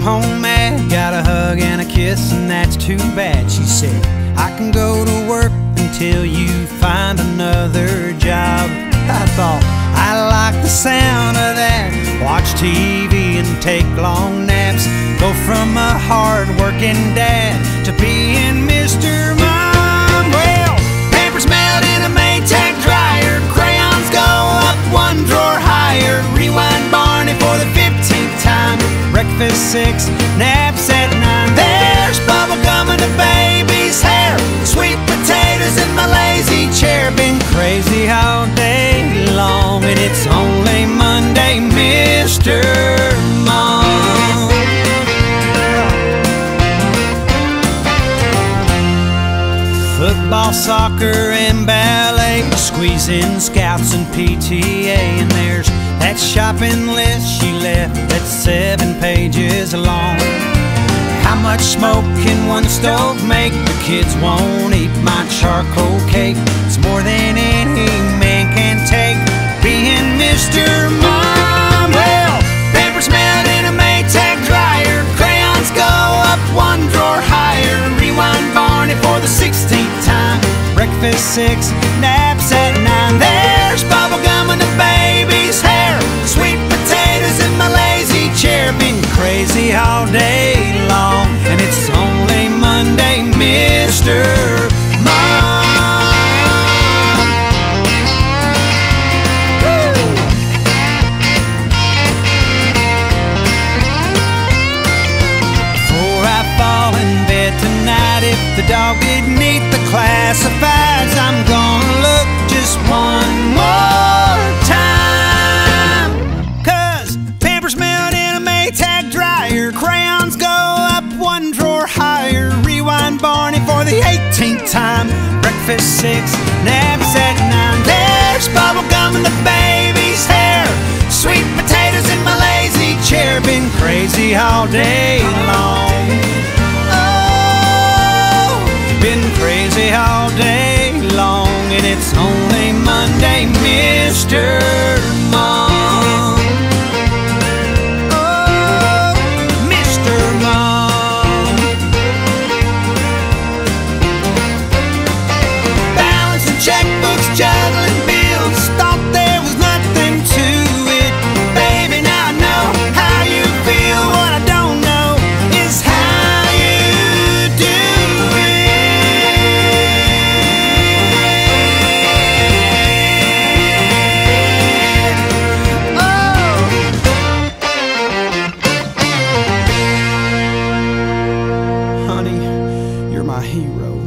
home mad, got a hug and a kiss, and that's too bad. She said, I can go to work until you find another job. I thought, I like the sound of that. Watch TV and take long naps. Go from a hard-working dad to being Mr. Mom. Well, papers mailed in a Maytag dryer, crayons go up one drawer higher. Rewind Barney for the 15th time. Breakfast 6, naps at 9. There's bubble gum in the baby's hair, sweet potatoes in my lazy chair. Been crazy all day long, and it's only Monday, Mr. Mom. Football, soccer, and ballet, squeezing scouts and PTA. And there's that shopping list she left that's 7 pages long. How much smoke can one stove make? The kids won't eat my charcoal cake. It's more than any man can take, being Mr. Mom. Well, papers mailed in a Maytag dryer, crayons go up one drawer higher. Rewind Barney for the 16th time. Breakfast 6, naps at 9. There's bubble gum in the baby's hair, sweet potatoes in my lazy chair. Been crazy all day long, and it's only Monday, Mr. Mom. Before I fall in bed tonight, if the dog didn't eat the classifieds, I'm gonna look just one more time. 'Cause papers mailed in a Maytag dryer, crayons go up one drawer higher. Rewind Barney for the 18th time. Breakfast 6, naps at 9. There's bubble gum in the baby's hair, sweet potatoes in my lazy chair. Been crazy all day long. Oh, been crazy all day long, and it's only Monday, Mr. Mom. Oh, Mr. Mom. Balancing checkbooks, juggling bills, thought there was nothing to it. Baby, now I know how you feel. What I don't know is how you do it. Oh, honey, you're my hero.